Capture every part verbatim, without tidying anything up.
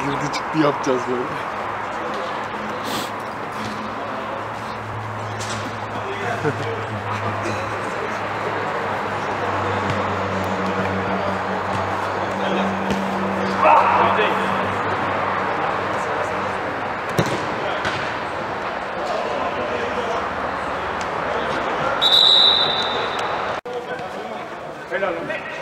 Girdi çıktı yapacağız böyle. Helal.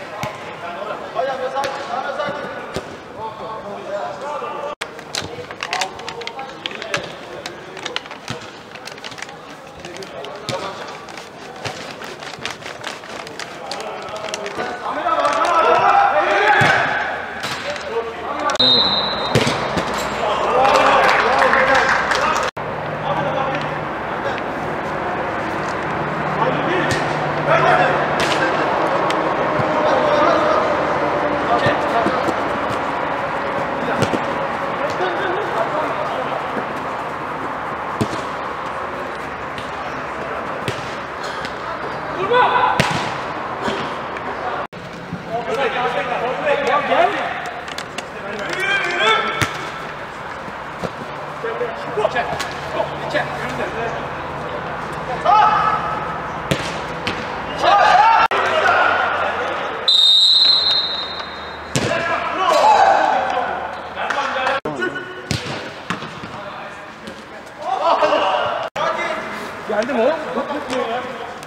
Geldi mi o? Top tutmuyor ya.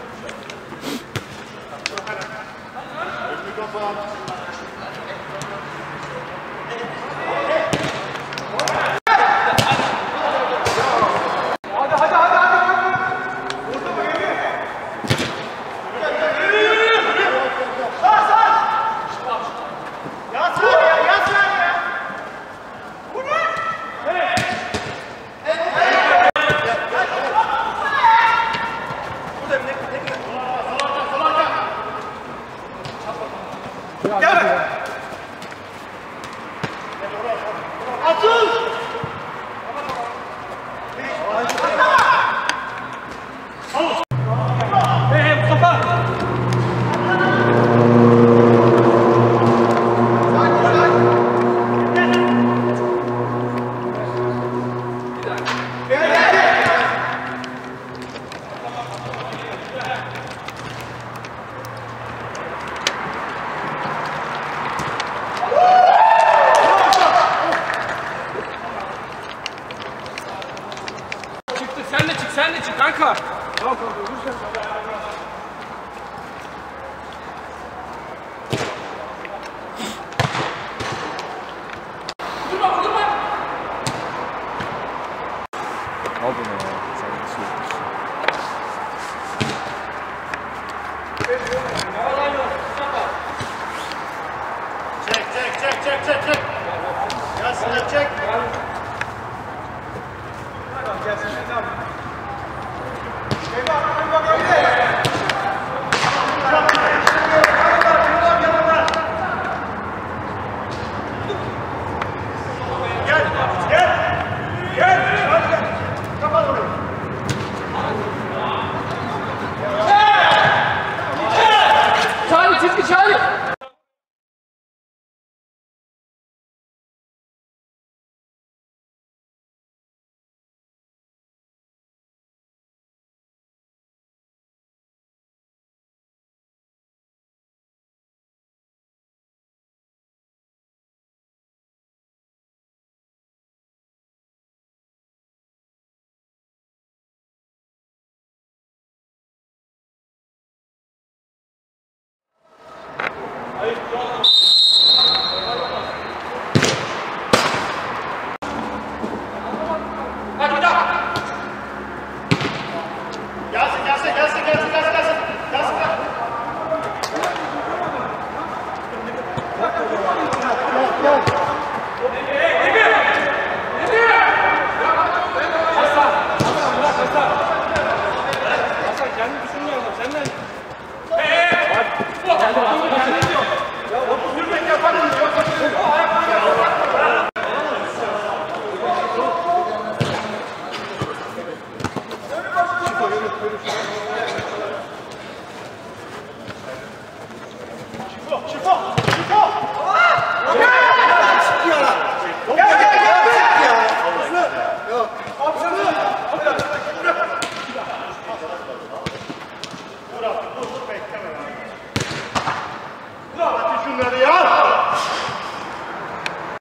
Hadi hadi hadi hadi. Orada mı geliyor? Sağ sağ. Yaz ver ya, yaz ver ya. Bu ne? Evet. Gel. Atıl. Hey Mustafa. Sen de çık, sen de çık kanka. Tamam kanka, dur sen. Durma, durma. Al bunu ya. Sen de sürmüş. Çek, çek, çek, çek, çek, çek. Gelsin, çek. Gelsin, devam. Eyvah, eyvah, eyvah. Gel, gel, gel. Kapat orayı. Charlie, çizgi Charlie.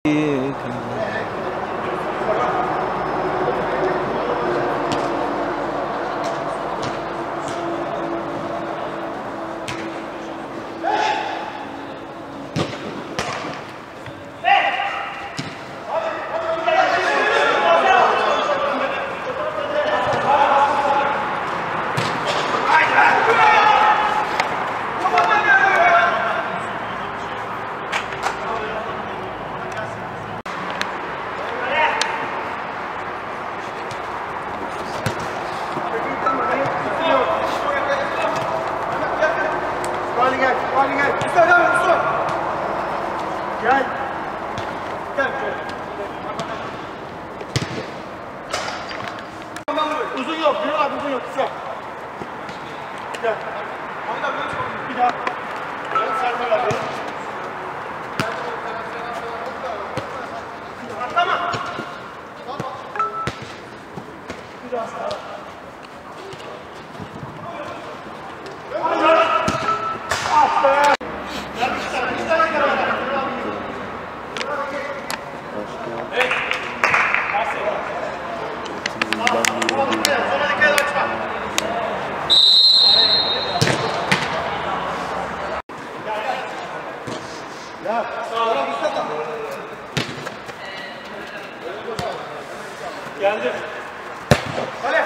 Gel. Gel. Uzun yok, bir abi uzun yok, kısa. Gel. Bir daha. Gel, Serkan abi. Atlama. Bir daha sağ. Ah be. Geldi. Hadi.